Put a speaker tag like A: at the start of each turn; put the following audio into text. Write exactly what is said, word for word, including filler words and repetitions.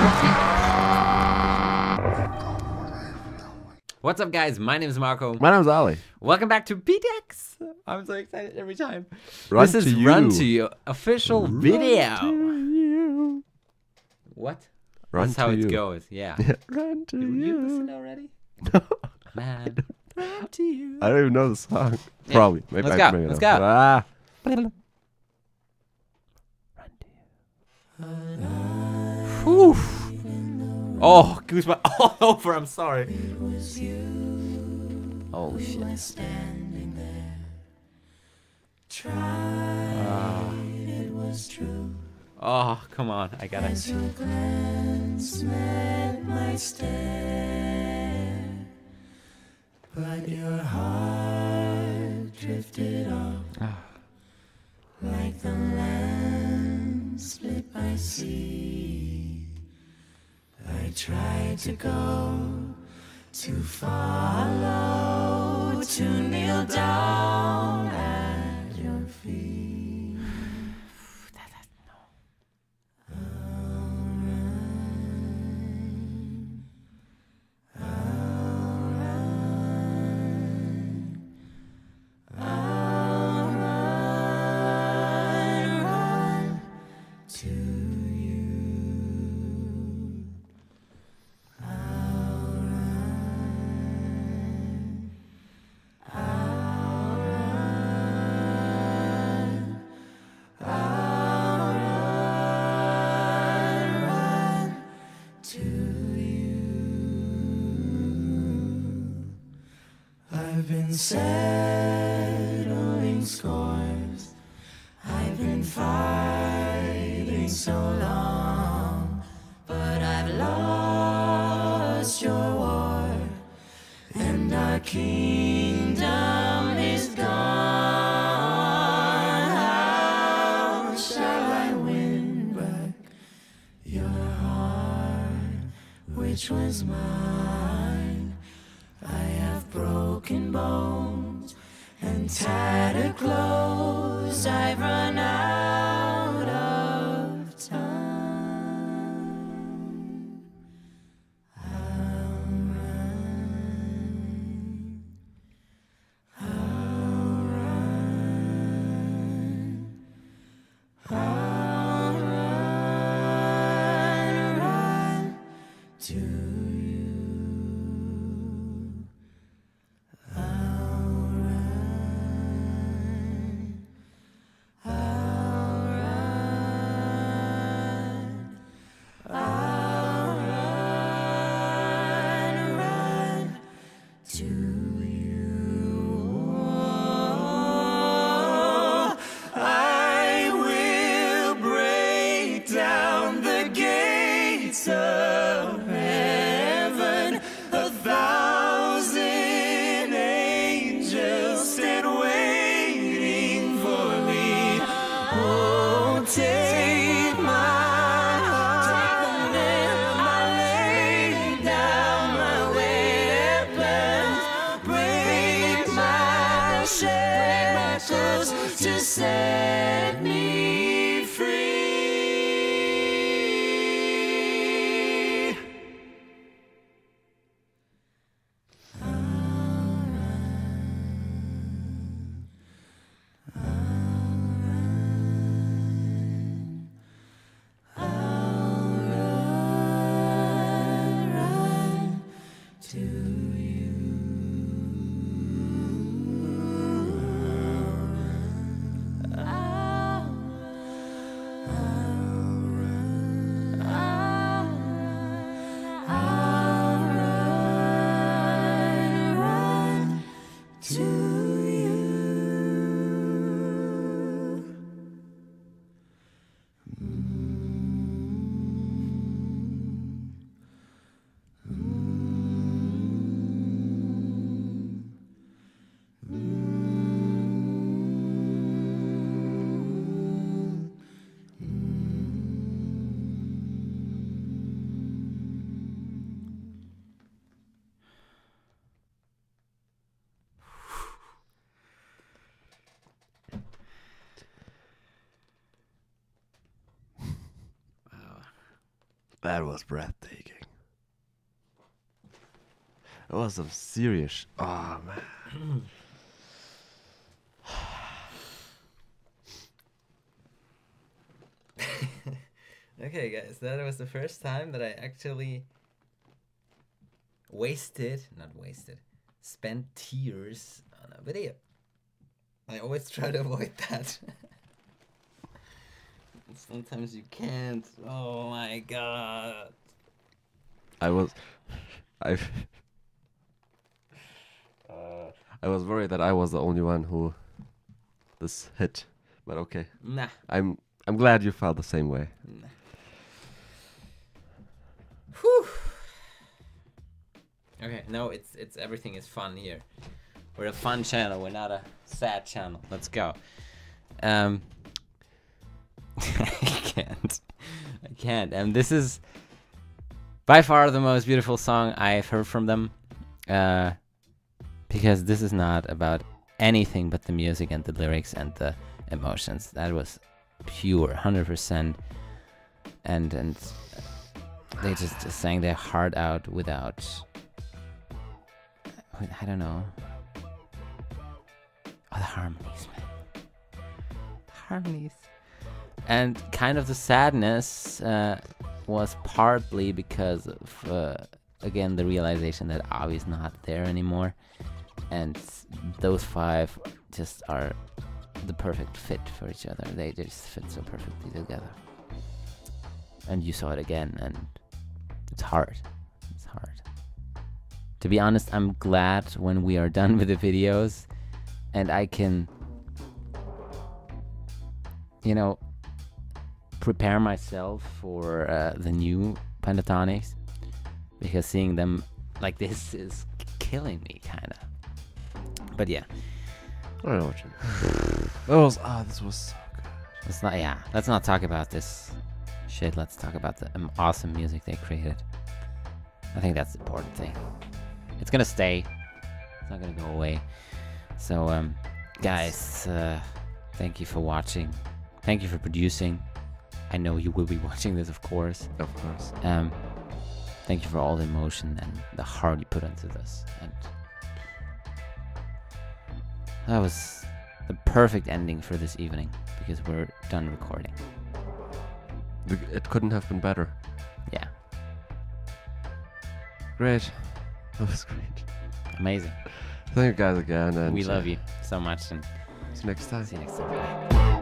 A: What's up, guys? My name is Marco.
B: My name's Ali.
A: Welcome back to P T X. I'm so excited every time.
B: Run
A: this is
B: to
A: Run
B: You.
A: to You official
B: Run
A: video.
B: to you.
A: What?
B: Run
A: That's
B: to
A: how
B: you.
A: it goes. Yeah.
B: Run to
A: you,
B: you.
A: you listen already?
B: No.
A: Man. Run to you.
B: I don't even know the song.
A: Yeah.
B: Probably. Maybe
A: Let's
B: I can
A: go.
B: make it
A: Let's
B: up.
A: go.
B: Ah.
A: Whew. Oh, goosebumps all over. I'm sorry. Oh, shit. Ah. Oh, come on. I gotta.
C: But your heart drifted off like the land split by sea. I tried to go, to follow, to kneel down at your feet. I'll run, I'll run, I'll run, run to you. I'll run, I'll run, I'll run, run to you. I've been settling scores. I've been fighting so long, but I've lost your war, and our kingdom is gone. How shall I win back your heart, which was mine? I have broken bones and tattered clothes. I've run out of time. I'll run, I'll run, I'll run, run to you. I'll run, I'll run, I'll run, run to you. I will break down the gates of hell.
B: That was breathtaking. It was some serious. Oh man.
A: Okay, guys, that was the first time that I actually wasted, not wasted, spent tears on a video. I always try to avoid that. Sometimes you can't. Oh my god.
B: I was, I, uh, I was worried that I was the only one who this hit, but okay.
A: Nah.
B: I'm, I'm glad you felt the same way.
A: Nah. Whew. Okay, no, it's it's everything is fun here. We're a fun channel. We're not a sad channel. Let's go. Um, I can't. I can't. And this is by far the most beautiful song I've heard from them. Uh, because this is not about anything but the music and the lyrics and the emotions. That was pure, one hundred percent. And and they just, just sang their heart out without, I don't know. Oh, the harmonies, man. The harmonies. And kind of the sadness uh, was partly because of, uh, again, the realization that Avi's not there anymore. And those five just are the perfect fit for each other. They just fit so perfectly together. And you saw it again, and it's hard. It's hard. To be honest, I'm glad when we are done with the videos and I can, you know, prepare myself for uh, the new Pentatonix, because seeing them like this is killing me, kind of. But yeah.
B: I don't know what you mean. That was, ah, this was so good.
A: Let's not, yeah, let's not talk about this shit. Let's talk about the um, awesome music they created. I think that's the important thing. It's gonna stay. It's not gonna go away. So, um, guys, uh, thank you for watching. Thank you for producing. I know you will be watching this, of course.
B: Of course.
A: Um, thank you for all the emotion and the heart you put into this. And that was the perfect ending for this evening, because we're done recording.
B: It couldn't have been better.
A: Yeah.
B: Great. That was great.
A: Amazing.
B: Thank you guys again. And
A: we
B: uh,
A: love you so much, and
B: see you next time.
A: see you next time. Bye.